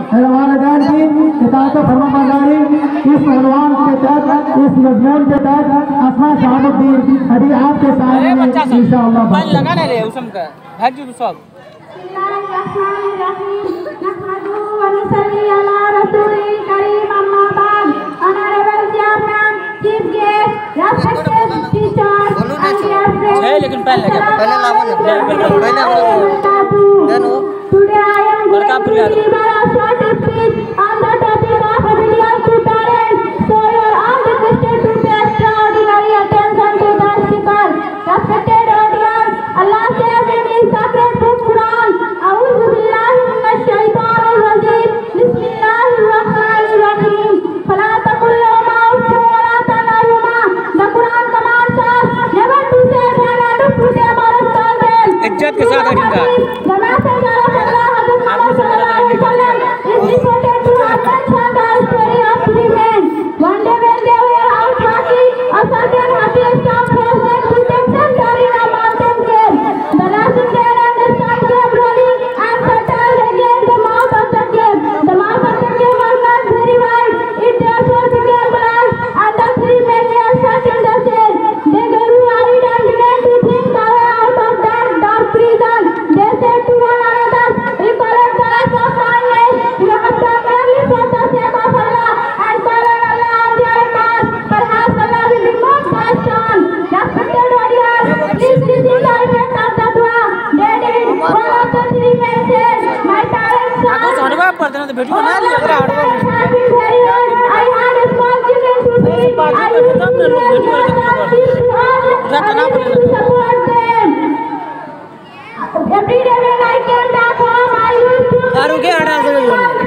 वालिदैन की इताअत फरमाबरदारी इस उन्वान के तहत इस मजमून के तहत अस्मा शहाबुद्दीन अभी आपके सामने इंशाअल्लाह लगाने रहे उसम का भाग जो सब लेकिन पहले इज्जत के साथ वीडियो बना लिया every day when I came back home, I used to